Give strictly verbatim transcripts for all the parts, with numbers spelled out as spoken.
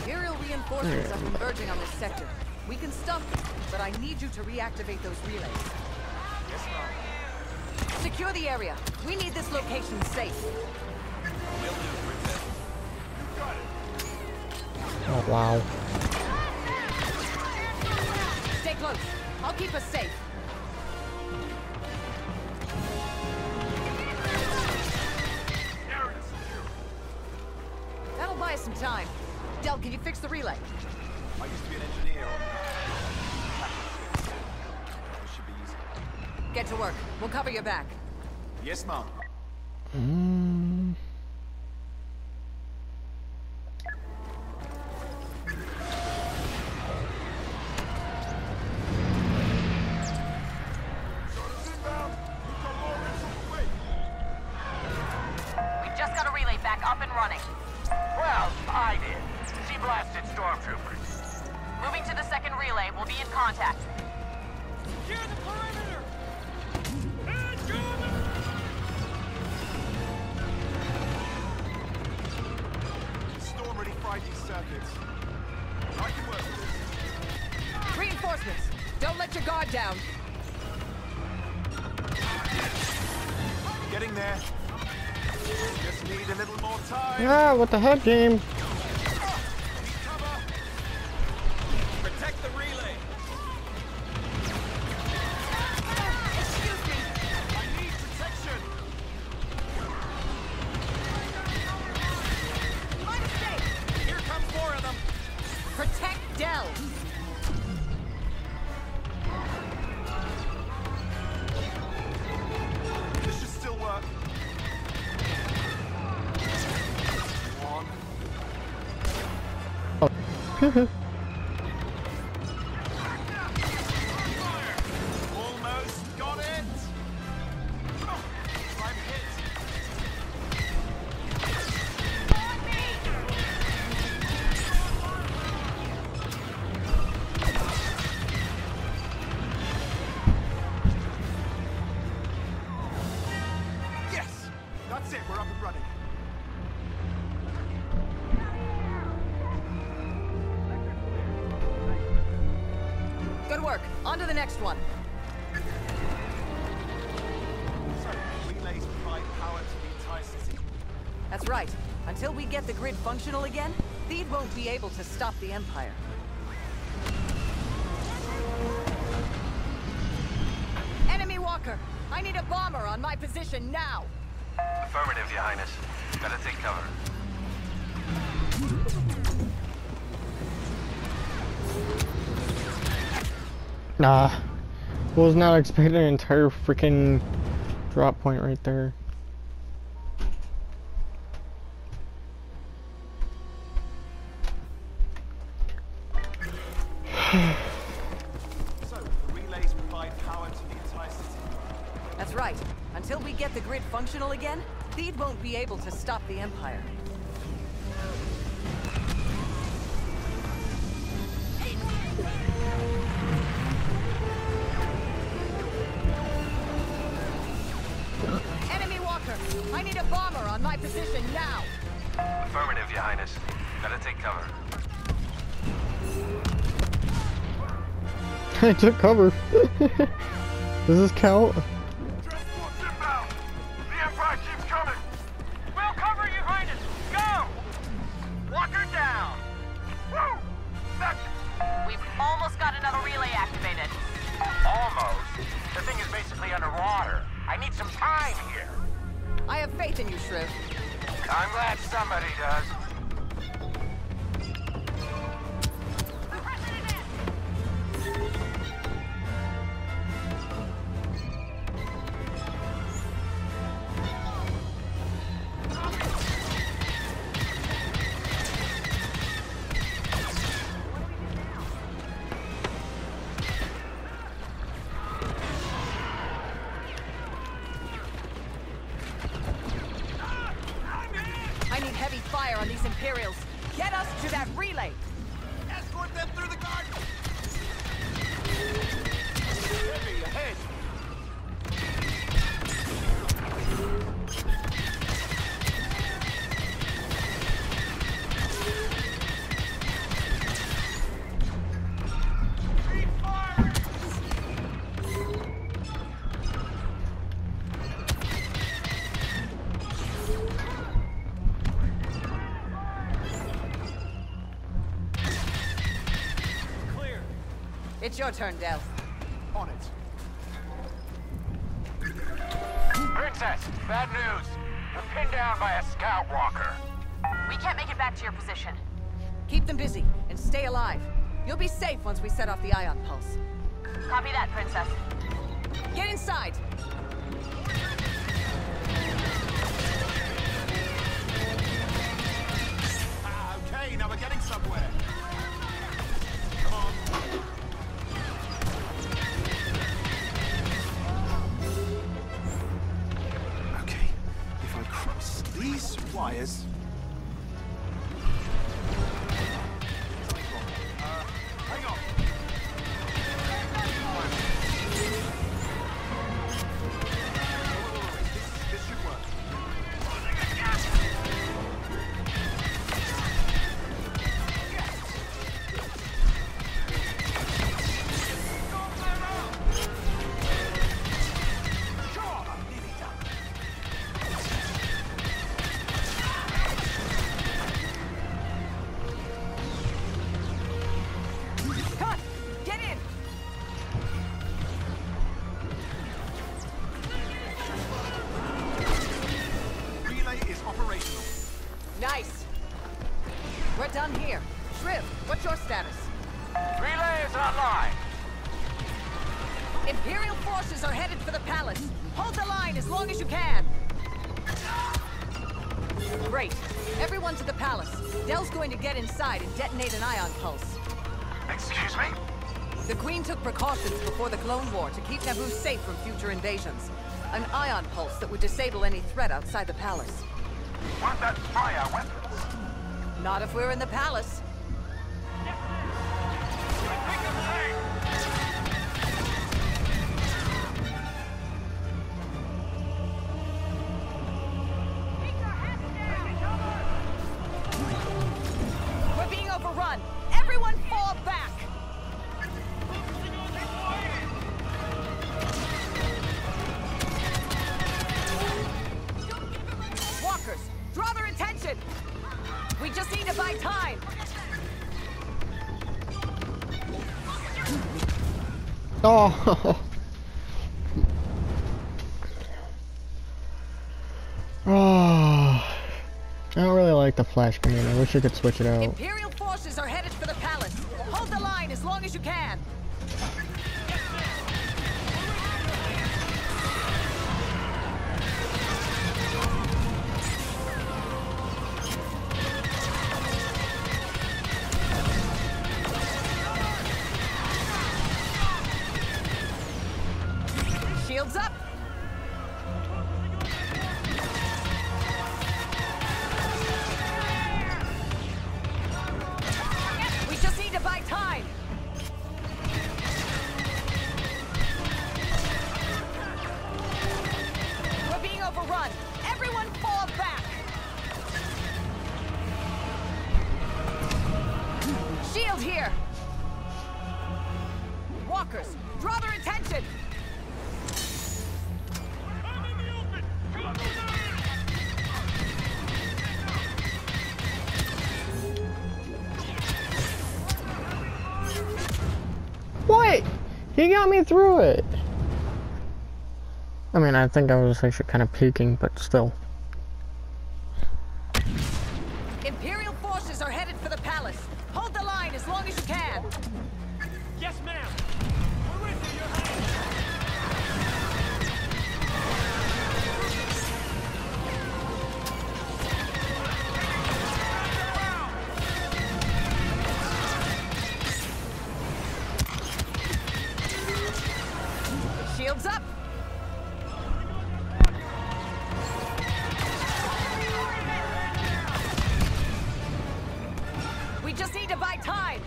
Imperial reinforcements are converging on this sector. We can stop them, but I need you to reactivate those relays. Yes, ma'am. Secure the area. We need this location safe. Will do, Princess. You got it. Oh, wow. Stay close. I'll keep us safe. Area secure. That'll buy us some time. Del, can you fix the relay? I used to be an engineer on this should be easy. Get to work. We'll cover your back. Yes, ma'am. Mm. We've just got a relay back up and running. Well, I did. She blasted stormtroopers. Moving to the second relay. We'll be in contact. Secure the perimeter! Storm ready fried these circuits. I can work with this. Reinforcements. Don't let your guard down. Getting there. Just need a little more time. Ah, what the heck, game? Cover. Protect the relay. Excuse me. I need protection. My mistake. Here comes more of them. Protect Del. This should still work. One. Almost got it. I'm hit. Yes! That's it, we're up and running. Good work. On to the next one. So, relays provide power to the entire city. That's right. Until we get the grid functional again, Theed won't be able to stop the Empire. Enemy walker! I need a bomber on my position now! Affirmative, Your Highness. Gotta take cover. Nah. Was not expecting an entire freaking drop point right there. So, the relays provide power to the entire city. That's right. Until we get the grid functional again, Theed won't be able to stop the Empire. Enemy walker! I need a bomber on my position now! Affirmative, Your Highness. Gotta take cover. I took cover. Does this count? Transport's inbound! The Empire keeps coming! We'll cover you, Highness! Go! Lock her down! Woo! That's... We've almost got another relay activated. Almost. The thing is basically underwater. I need some time here. I have faith in you, Shriv. I'm glad somebody does. I need heavy fire on these Imperials. Get us to that relay! Escort them through the garden! Heavy ahead! It's your turn, Del. On it. Princess, bad news. We're pinned down by a scout walker. We can't make it back to your position. Keep them busy and stay alive. You'll be safe once we set off the ion pulse. Copy that, Princess. Get inside. Ah, okay, now we're getting somewhere. Come on. Okay, if I cross these wires. Uh, hang on. This, this should work. Come on, get in. Relay is operational. Nice. We're done here. Shriv, what's your status? Relay is online. Imperial forces are headed for the palace. Hold the line as long as you can. Great. Everyone to the palace. Del's going to get inside and detonate an ion pulse. Excuse me? The Queen took precautions before the Clone War to keep Naboo safe from future invasions. An ion pulse that would disable any threat outside the palace. Won't that fry our weapons? Not if we're in the palace. We're being overrun. Everyone fall back. Walkers, draw their attention. We just need to buy time. Oh. Oh. I don't really like the flash grenade. I wish I could switch it out. Imperial forces are headed for the palace. Hold the line as long as you can. Shields up. We just need to buy time. We're being overrun. Everyone fall back. Shield here. Walkers, draw their attention. What? He got me through it. I mean, I think I was actually kind of peeking, but still. Imperial forces are headed for the palace. Hold the line as long as you can. Yes, ma'am. We're with you, Your Highness. Shields up. We just need to buy time.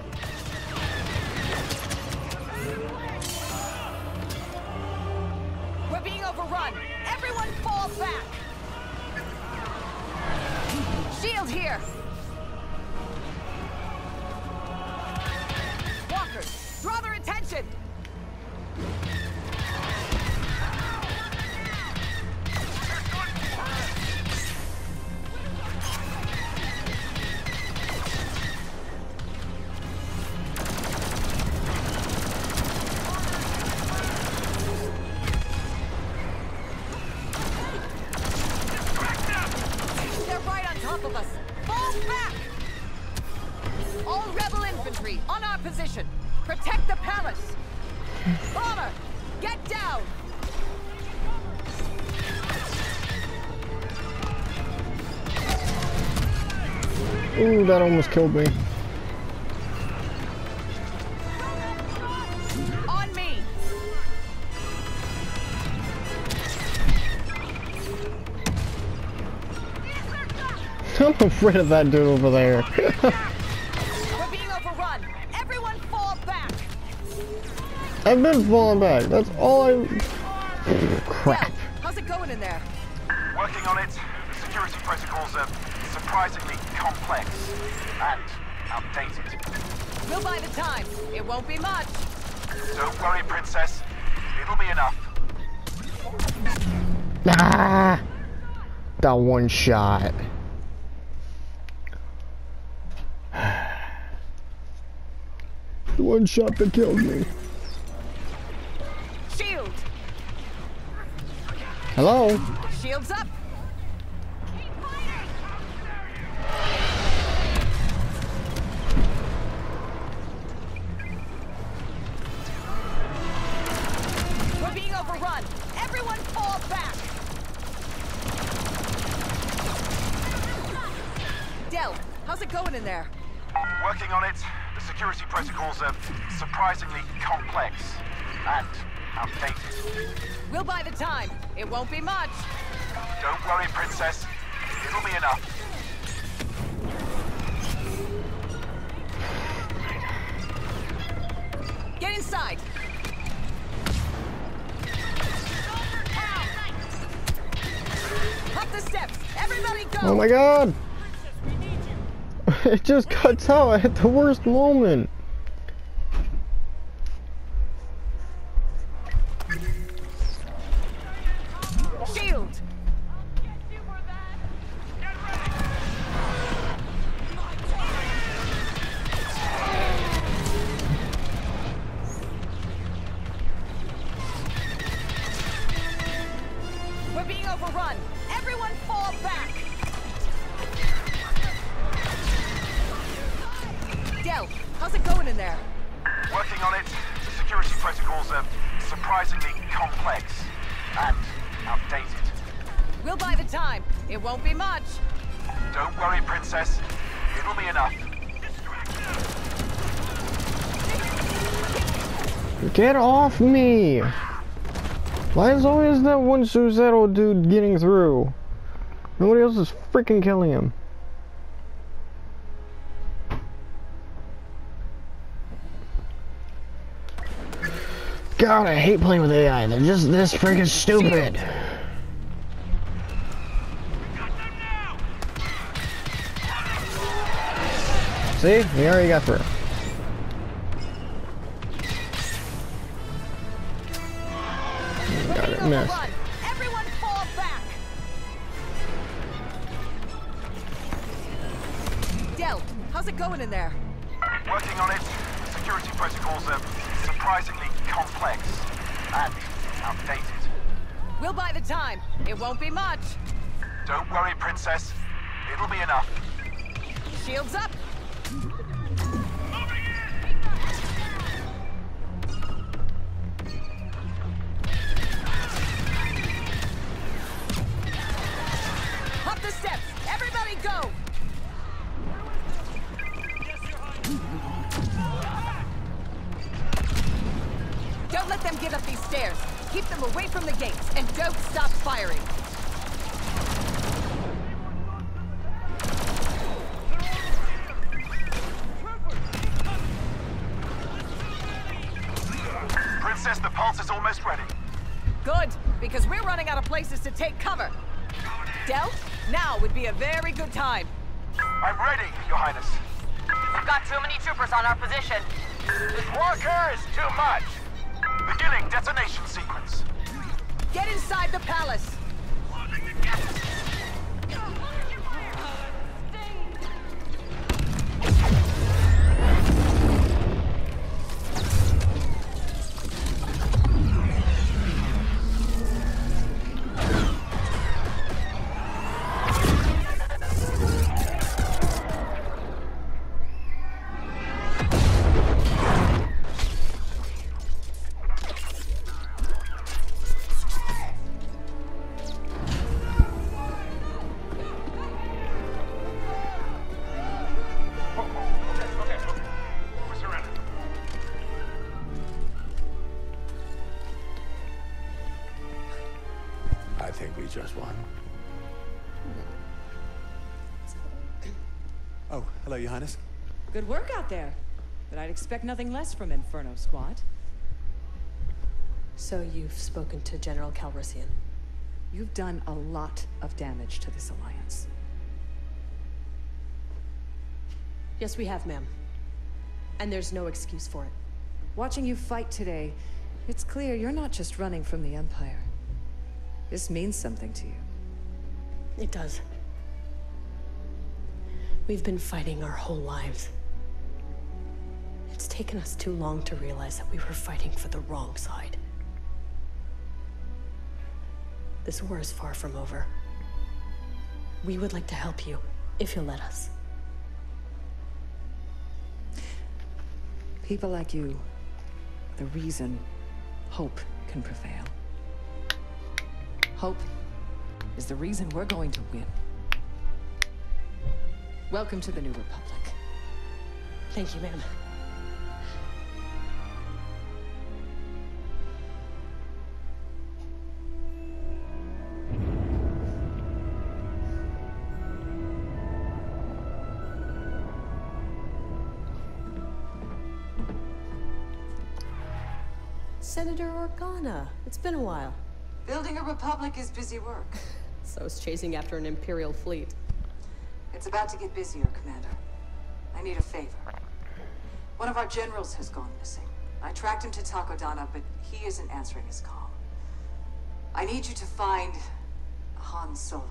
We're being overrun. Everyone fall back. Shield here. Walkers, draw their attention. position. Protect the palace. Bomber, get down. Ooh, that almost killed me. On me. I'm afraid of that dude over there. We're being overrun. Everyone fall back. I've been falling back. That's all I... Crap. Well, how's it going in there? Working on it. The security protocols are surprisingly complex and outdated. We'll buy the time. It won't be much. Don't worry, Princess. It'll be enough. Ah! That one shot. The one shot that killed me. Shield. Hello? Shields up. We're being overrun. Everyone fall back. Del, how's it going in there? Working on it. The security protocols are surprisingly complex and outdated. We'll buy the time. It won't be much. Don't worry, Princess. It'll be enough. Get inside. Up the steps. Everybody go. Oh my god! It just cuts out at the worst moment. Shield. We're being overrun. Everyone fall back. Del, how's it going in there? Working on it. The security protocols are surprisingly complex and outdated. We'll buy the time. It won't be much. Don't worry, Princess. It'll be enough. Get off me! Why is always that one suicidal dude getting through? Nobody else is freaking killing him. God, I hate playing with A I. They're just this freaking stupid. See? We already got through. Got it, missed. Everyone fall back. Del, how's it going in there? Working on it. Security protocols are surprisingly complex and outdated. We'll buy the time. It won't be much. Don't worry, Princess. It'll be enough. Shields up. Up the steps. Everybody go. Don't let them get up these stairs. Keep them away from the gates and don't stop firing. Princess, the pulse is almost ready. Good, because we're running out of places to take cover. Del, now would be a very good time. I'm ready, Your Highness. We've got too many troopers on our position. This walker is too much. Beginning detonation sequence. Get inside the palace. just one. Oh, hello, Your Highness. Good work out there. But I'd expect nothing less from Inferno Squad. So you've spoken to General Calrissian? You've done a lot of damage to this alliance. Yes, we have, ma'am. And there's no excuse for it. Watching you fight today, it's clear you're not just running from the Empire. This means something to you. It does. We've been fighting our whole lives. It's taken us too long to realize that we were fighting for the wrong side. This war is far from over. We would like to help you, if you'll let us. People like you, the reason hope can prevail. Hope is the reason we're going to win. Welcome to the New Republic. Thank you, ma'am. Senator Organa, it's been a while. Building a republic is busy work. So is chasing after an Imperial fleet. It's about to get busier, Commander. I need a favor. One of our generals has gone missing. I tracked him to Takodana, but he isn't answering his call. I need you to find Han Solo.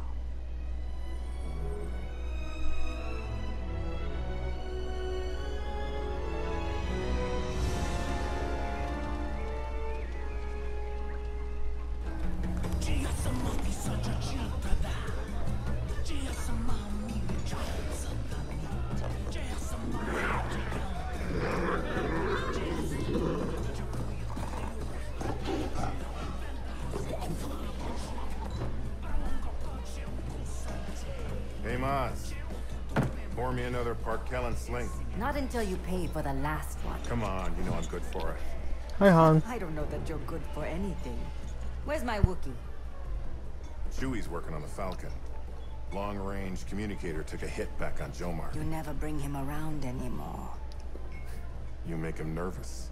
Hey, Maz. Pour me another Park Kellen sling. Not until you pay for the last one. Come on, you know I'm good for it. Hi, Han. I don't know that you're good for anything. Where's my Wookiee? Chewie's working on the Falcon. Long-range communicator took a hit back on Jomar. You never bring him around anymore. You make him nervous.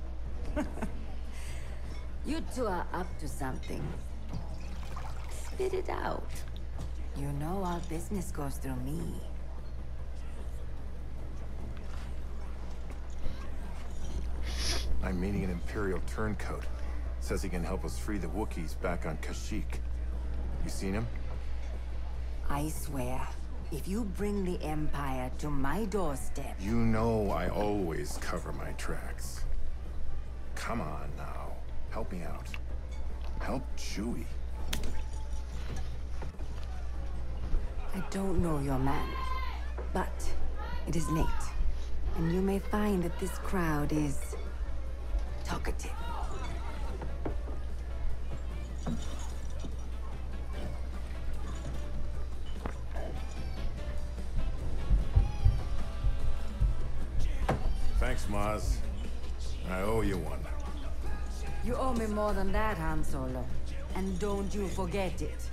You two are up to something. Spit it out. You know all business goes through me. I'm meeting an Imperial turncoat. Says he can help us free the Wookiees back on Kashyyyk. You seen him? I swear, if you bring the Empire to my doorstep... You know I always cover my tracks. Come on now. Help me out. Help Chewie. I don't know your man, but it is late, and you may find that this crowd is talkative. Thanks, Maz. I owe you one. You owe me more than that, Han Solo, and don't you forget it.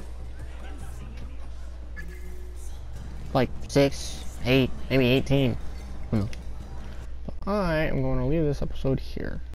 Like six, eight, maybe eighteen. Hmm. I am going to leave this episode here.